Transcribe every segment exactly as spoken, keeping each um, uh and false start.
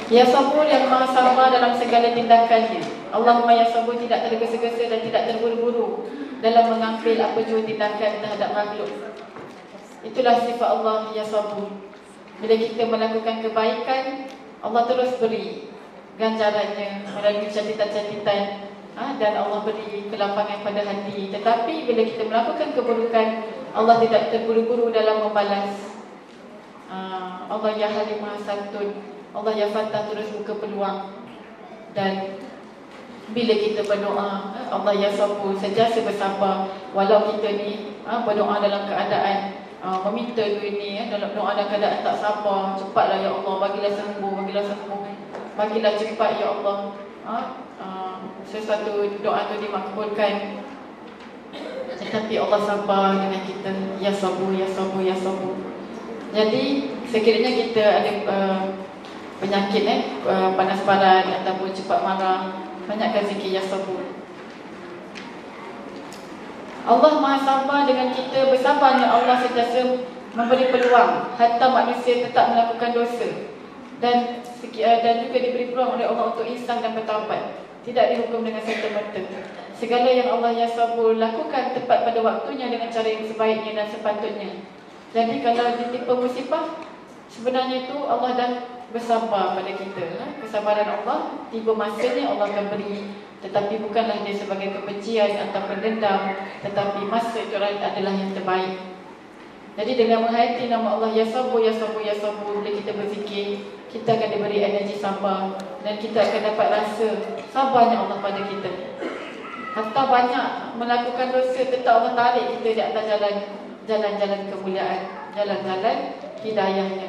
Ya Sabur yang maha sabar dalam segala tindakannya. Allahumma ya Sabur tidak tergesa-gesa dan tidak terburu-buru dalam mengambil apa jua tindakan terhadap makhluk. Itulah sifat Allah ya Sabur. Bila kita melakukan kebaikan, Allah terus beri ganjarannya melalui catatan-catatan, ha, dan Allah beri kelapangan pada hati. Tetapi bila kita melakukan keburukan, Allah tidak terburu-buru dalam membalas. ha, Allah ya Halim Maha Santun, Allah ya Fatah terus buka peluang. Dan bila kita berdoa, Allah ya Sabur sentiasa bersabar. Walau kita ni ha, berdoa dalam keadaan ha, meminta dunia ni, dalam doa dalam keadaan tak sabar, cepatlah ya Allah, bagilah sembuh, bagilah sembuh, bagilah cepat ya Allah. ha, ha, Sesuatu doa tu dimakbulkan, tetapi Allah sabar dengan kita. Ya Sabur, ya Sabur, ya Sabur. Jadi sekiranya kita ada uh, penyakit eh, uh, panas badan ataupun cepat marah, banyakkan zikir ya Sabur. Allah Maha Sabar dengan kita. Bersabarnya Allah sentiasa memberi peluang hatta manusia tetap melakukan dosa, dan uh, dan juga diberi peluang oleh Allah untuk insaf dan bertaubat, tidak dihukum dengan serta-merta. Segala yang Allah ya Sabur lakukan tepat pada waktunya dengan cara yang sebaiknya dan sepatutnya. Jadi kalau ditimpa musibah, sebenarnya itu Allah dah bersabar pada kita. Kesabaran Allah, tiba masanya Allah akan beri. Tetapi bukanlah dia sebagai kebencian atau dendam, tetapi masa itu adalah yang terbaik. Jadi dengan menghayati nama Allah ya Sabur, ya Sabur, ya Sabur, bila kita berzikir, kita akan diberi energi sabar, dan kita akan dapat rasa sabarnya Allah pada kita. Hatta banyak melakukan dosa, tetap Allah tarik kita di atas jalan jalan-jalan kemuliaan, jalan-jalan hidayahnya.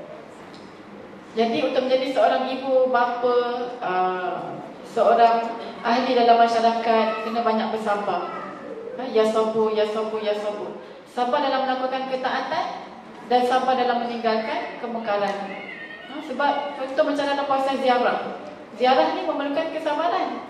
Jadi untuk menjadi seorang ibu, bapa, uh, seorang ahli dalam masyarakat, kena banyak bersabar. ha, Ya Sabur, ya Sabur, ya Sabur. Sabar dalam melakukan ketaatan dan sabar dalam meninggalkan kemungkaran. ha, Sebab contoh macam dalam proses ziarah, ziarah ni memerlukan kesabaran.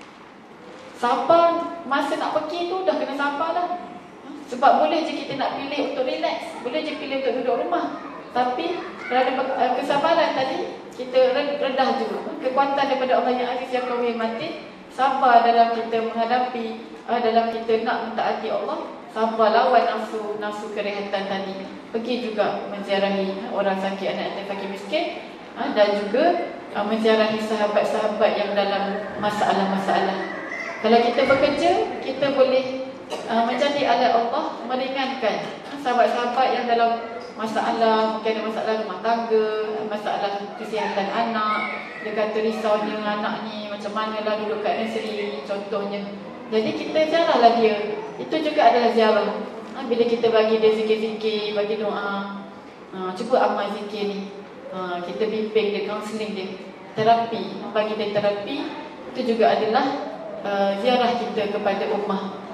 Sabar masa nak pergi tu dah kena sabar dah. ha, Sebab boleh je kita nak pilih untuk relax, boleh je pilih untuk duduk rumah, tapi kerana kesabaran tadi, kita redah juga. Kekuatan daripada Allah yang aziz yang kau hormati. Sabar dalam kita menghadapi, dalam kita nak mentaati Allah. Sabar lawan nafsu, nafsu kerehatan tadi. Pergi juga menziarahi orang sakit, anak yatim fakir miskin, dan juga menziarahi sahabat-sahabat yang dalam masalah-masalah. Kalau kita bekerja, kita boleh menjadi alat Allah meringankan sahabat-sahabat yang dalam masalah, mungkin ada masalah rumah tangga, masalah kesihatan anak. Dia kata risaunya anak ni macam manalah duduk kat nursery contohnya. Jadi kita ziarahlah dia. Itu juga adalah ziarah. ha, Bila kita bagi dia zikir-zikir, bagi doa, ha, cuba amal zikir ni, ha, kita bimbing dia, kaunseling dia, terapi, bagi dia terapi. Itu juga adalah uh, ziarah kita kepada ummah.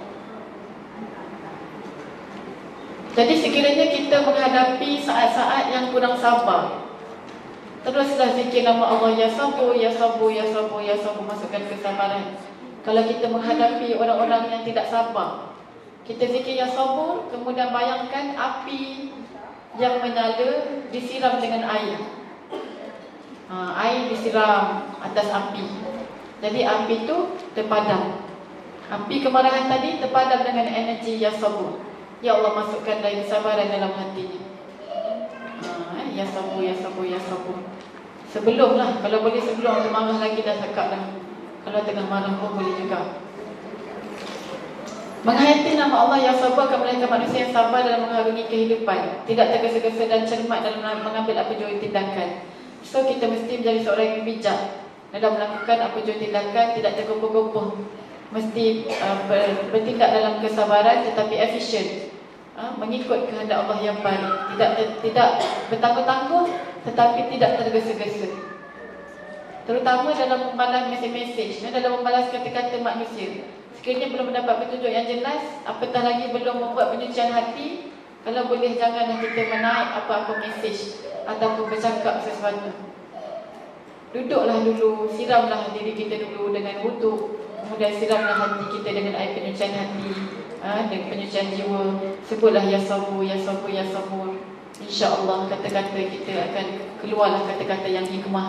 Jadi sekiranya kita menghadapi saat-saat yang kurang sabar, teruslah zikir nama Allah ya Sabur, ya Sabur, ya Sabur, ya Sabur, masukkan kesabaran. Kalau kita menghadapi orang-orang yang tidak sabar, kita zikir ya Sabur, kemudian bayangkan api yang menyala disiram dengan air. ha, Air disiram atas api, jadi api itu terpadam. Api kemarahan tadi terpadam dengan energi ya Sabur. Ya Allah, masukkan lagi kesabaran dalam hatinya. ha, Ya Sabur, ya Sabur, ya Sabur. Sebelumlah, kalau boleh sebelum tu marah lagi dah cakap dah. Kalau tengah marah pun boleh juga. Menghayati nama Allah yang Sabur akan melahirkan manusia yang sabar dalam mengharungi kehidupan, tidak tergesa-gesa dan cermat dalam mengambil apa jua tindakan. So kita mesti menjadi seorang yang bijak dalam melakukan apa jua tindakan, tidak tergopoh-gopoh. Mesti uh, ber, bertindak dalam kesabaran tetapi efisien, uh, mengikut kehendak Allah yang baik. Tidak ter, tidak bertangguh-tangguh tetapi tidak tergesa-gesa. Terutama dalam membalas mesej-mesej, dalam membalas kata-kata manusia. Sekiranya belum mendapat petunjuk yang jelas, apatah lagi belum membuat penyucian hati, kalau boleh janganlah kita menaik apa-apa mesej ataupun bercakap sesuatu. Duduklah dulu, siramlah diri kita dulu dengan wudu, kemudian siramlah hati kita dengan air penyucian hati, ha, dengan penyucian jiwa. Sebutlah ya Sabur, ya Sabur, ya Sabur. InsyaAllah kata-kata kita akan keluarlah kata-kata yang hikmah,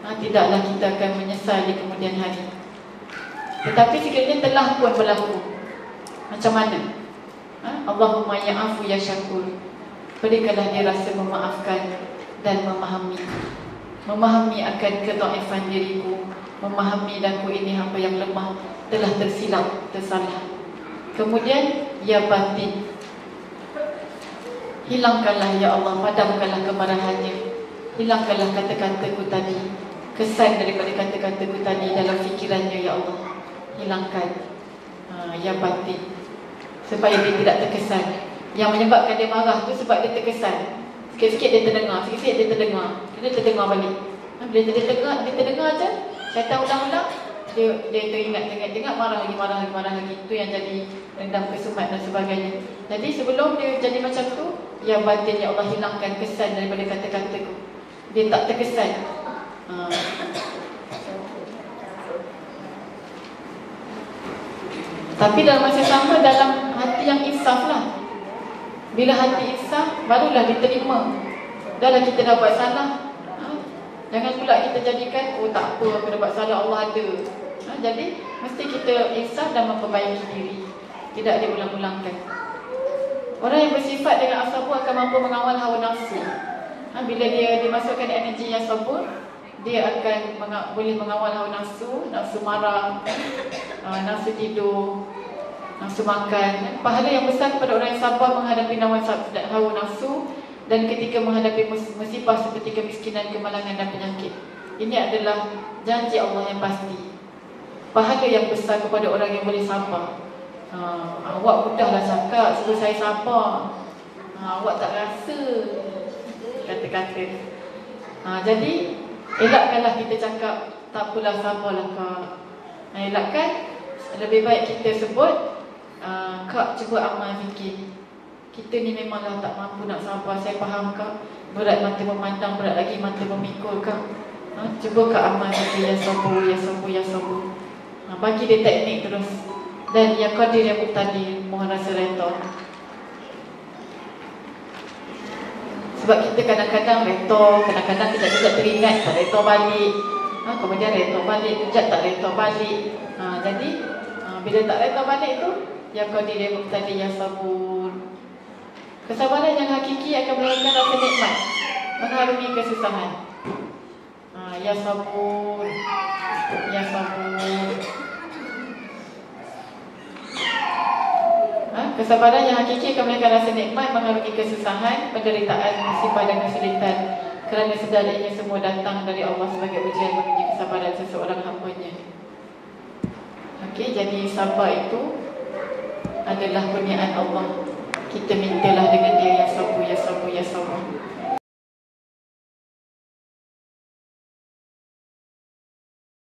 ha, tidaklah kita akan menyesal di kemudian hari. Tetapi sekiranya telah pun berlaku, macam mana? Ha? Allahumma ya afu ya syakur, berikanlah dia rasa memaafkan dan memahami. Memahami akan kedhaifan diriku, memahami dan ku ini hamba yang lemah, telah tersilap, tersalah. Kemudian ya batin, hilangkanlah ya Allah, padamkanlah kemarahannya, hilangkanlah kata-kataku tadi, kesan daripada kata-kataku tadi dalam fikirannya ya Allah, hilangkan. ha, Ya batin, supaya dia tidak terkesan. Yang menyebabkan dia marah tu sebab dia terkesan. Sikit-sikit dia terdengar, sikit-sikit dia terdengar, dia terdengar balik. ha, Bila dia terdengar, dia terdengar je, syaitan ulang-ulang, dia dia teringat, teringat-teringat, marah lagi, marah lagi, marah lagi. Itu yang jadi dendam, kesumat dan sebagainya. Jadi sebelum dia jadi macam tu, ya batin, ya Allah, hilangkan kesan daripada kata-kataku. Dia tak terkesan. ha. Tapi dalam masa sama, dalam hati yang insaf lah. Bila hati insaf, barulah diterima. Dahlah kita dah buat salah, ha? Jangan pula kita jadikan, oh tak apa, aku dah buat salah, Allah ada. ha? Jadi mesti kita insaf dan memperbaiki diri, tidak diulang-ulangkan. Orang yang bersifat dengan as-sabur akan mampu mengawal hawa nafsu. ha? Bila dia dimasukkan energi yang sabur, dia akan menga- boleh mengawal hawa nafsu, nafsu marah, uh, nafsu tidur, nafsu makan. Pahala yang besar kepada orang yang sabar menghadapi hawa nafsu dan ketika menghadapi musibah seperti kemiskinan, kemalangan dan penyakit. Ini adalah janji Allah yang pasti. Pahala yang besar kepada orang yang boleh sabar. uh, Awak mudahlah cakap suruh saya sabar, uh, awak tak rasa, kata-kata. uh, Jadi elakkanlah kita cakap, tak apalah, sabarlah kak. Nah, elakkan. Lebih baik kita sebut, uh, kak cuba amal fikir, kita ni memanglah tak mampu nak sabar, saya faham kak. Berat mata memandang, berat lagi mata memikul kak. ha, Cuba kak amal fikir, ya sabar, ya sabar, ya sabar. ha, Bagi dia teknik terus. Dan ya qadir ya muqtadir, mohon rasa redha. Sebab kita kadang-kadang redha, kadang-kadang kita juga teringat, tak redha balik. ha, Kemudian redha balik, kejap tak redha balik. ha, Jadi ha, bila tak redha balik tu, ya qadir ya muqtadir, ya sabur. Kesabaran yang hakiki akan melahirkan rasa nikmat, mengharungi kesusahan. ha, Ya sabur, ya sabur. Ha? Kesabaran yang hakiki akan melahirkan rasa nikmat, mengharungi kesusahan, penderitaan, musibah dan kesulitan, kerana sedaranya semua datang dari Allah sebagai ujian menguji kesabaran seseorang hamba-Nya. Okey, jadi sabar itu adalah kurniaan Allah. Kita mintalah dengan dia, ya sabar, ya sabar, ya sabar.